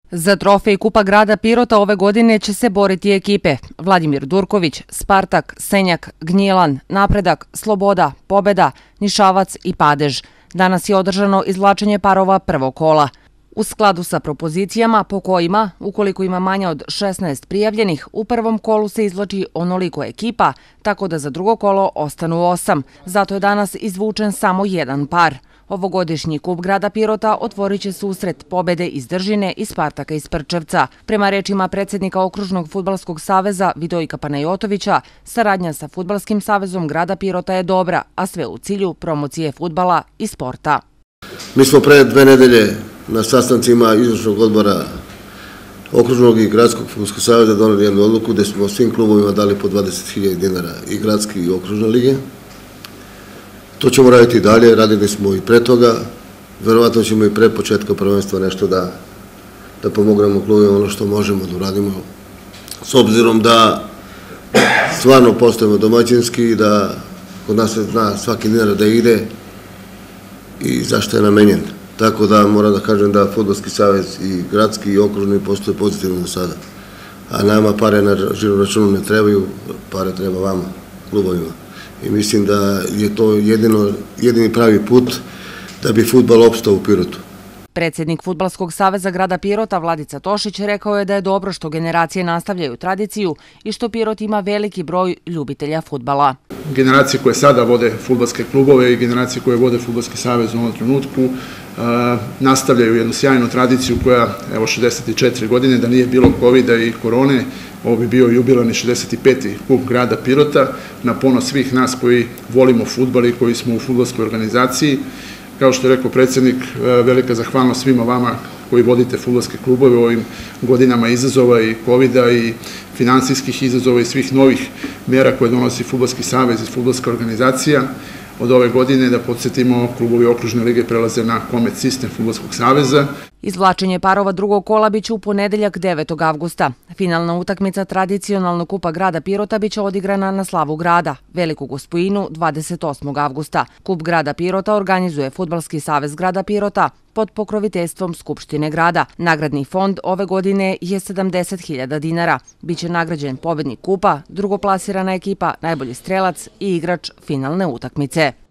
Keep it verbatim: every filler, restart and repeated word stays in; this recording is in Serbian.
Za trofej Kupa grada Pirota ove godine će se boriti ekipe Vladimir Durković, Spartak, Senjak, Gnjilan, Napredak, Sloboda, Pobeda, Nišavac i Padež. Danas je održano izvlačenje parova prvog kola. U skladu sa propozicijama po kojima, ukoliko ima manje od šesnaest prijavljenih, u prvom kolu se izvlači onoliko ekipa, tako da za drugo kolo ostanu osam. Zato je danas izvučen samo jedan par. Ovogodišnji Kup grada Pirota otvorit će susret Pobede iz Držine i Spartaka iz Prčevca. Prema rečima predsjednika Okružnog fudbalskog saveza Vidojka Panajotovića, saradnja sa Fudbalskim savezom grada Pirota je dobra, a sve u cilju promocije fudbala i sporta. Mi smo pre dve nedelje na sastancima izvršnog odbora Okružnog i Gradskog fudbalskog saveza doneli jednu odluku gde smo svim klubovima dali po dvadeset hiljada dinara i gradske i okružne lige. To ćemo raditi i dalje, radili smo i pre toga, verovatno ćemo i pre početka prvenstva nešto da, da pomognemo klubima ono što možemo da uradimo, s obzirom da stvarno postojimo domaćinski i da kod nas se zna svaki dinar da ide i zašto je namenjen. Tako da moram da kažem da Fudbalski savez i gradski i okružni postoje pozitivno do sada. A nama pare na žiro računu ne trebaju, pare treba vama, klubovima. I mislim da je to jedino, jedini pravi put da bi fudbal opstao u Pirotu. Predsjednik Fudbalskog saveza grada Pirota Vladica Tošić rekao je da je dobro što generacije nastavljaju tradiciju i što Pirot ima veliki broj ljubitelja fudbala. Generacije koje sada vode fudbalske klubove i generacije koje vode Fudbalski savez u ovom trenutku nastavljaju jednu sjajnu tradiciju koja, evo, šezdeset četiri godine, da nije bilo kovida i korone, ovo bi bio jubilarni šezdeset peti Kup grada Pirota, na ponos svih nas koji volimo fudbal i koji smo u fudbalskoj organizaciji. Kao što je rekao predsjednik, velika zahvalnost svima vama koji vodite fudbalske klubove u ovim godinama izazova i kovida i finansijskih izazova i svih novih mjera koje donosi Fudbalski savez i fudbalska organizacija. Od ove godine, da podsjetimo, klubovi okružne lige prelaze na komet sistem Fudbalskog saveza. Izvlačenje parova drugog kola biće u ponedeljak devetog avgusta. Finalna utakmica tradicionalnog Kupa grada Pirota biće odigrana na slavu grada, Veliku Gospojinu, dvadeset osmog avgusta. Kup grada Pirota organizuje Fudbalski savez grada Pirota pod pokroviteljstvom Skupštine grada. Nagradni fond ove godine je sedamdeset hiljada dinara. Biće nagrađen pobednik kupa, drugoplasirana ekipa, najbolji strelac i igrač finalne utakmice.